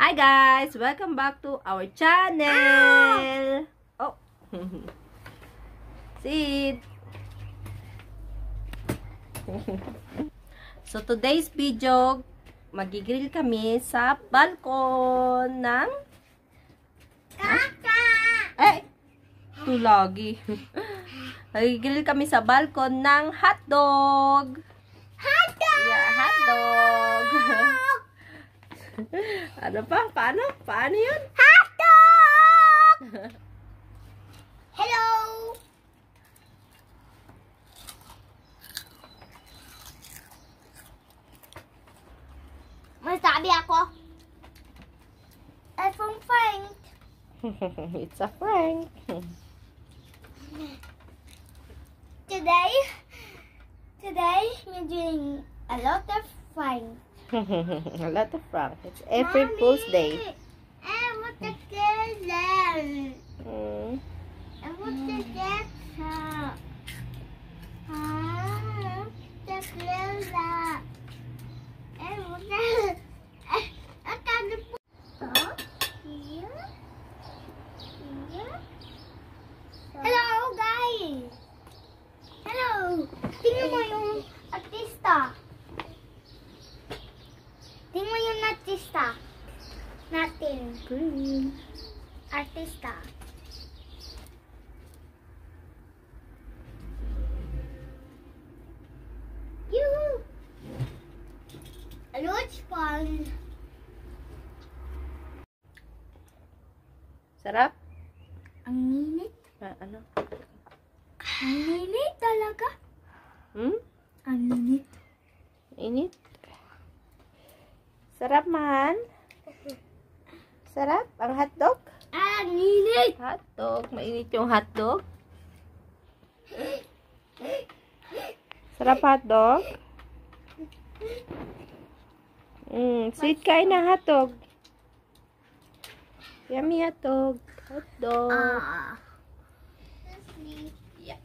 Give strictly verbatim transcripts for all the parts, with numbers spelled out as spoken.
Hi guys! Welcome back to our channel! Oh! Sit! So today's video, magigrill kami sa balkon ng Kaka! Eh! Ito lagi. Magigrill kami sa balkon ng hotdog! Hotdog! Yeah, hotdog! Ano pa? Paano? Paano yun? Hotdog! Hello! Masabi ako. It's from Frank. It's a prank. Today, today we're doing a lot of fun. A lot of prank. It's April Fool's Day. I want to kill them. Mm. I want to get her. I want to kill them. I want to. I can't put here. Here. Hello, guys. Hello. Tingnan mo yung artista. Tingnan mo yung artista natin. Green. Artista. Yoo! Ano it's fun? Sarap? Ang ninit. Ah, ano? Ang ninit talaga. Hmm? Ang ninit. Init? Sarap, man? Sarap? Ang hotdog? Ang ninit. Hotdog. Mainit yung hotdog? Sarap hotdog? Mm, sweet kain na hotdog. Yummy hotdog. Hotdog. Ah. Yeah.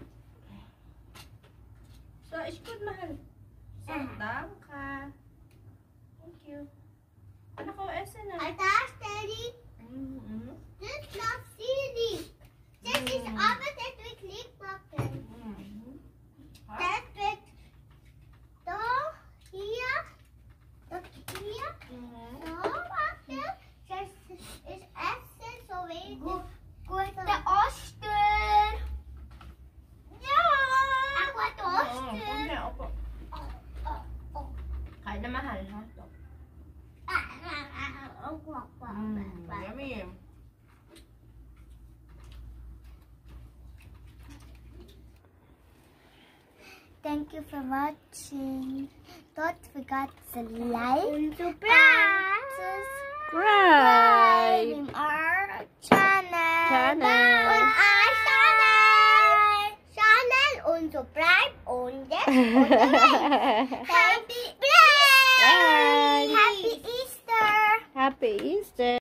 So, it's good, mahal. So, down ka. Thank you. Ano ko, ese na? Atas, Daddy. Mm-hmm. This not silly. This is opposite with click button. Mm-hmm. That with the here, the here, the button. This is access so it is with the oyster. Yeah. I want the oyster. Opo. Oh, oh, oh. Kain na mahal, hotdog. Ah, ah, ah, oh, oh, oh, Mm, oh. yummy. Thank you for watching. Don't forget to like and subscribe Subscribe. in our channel. Channel. On our channel. Channel und subscribe und yes. Und Thank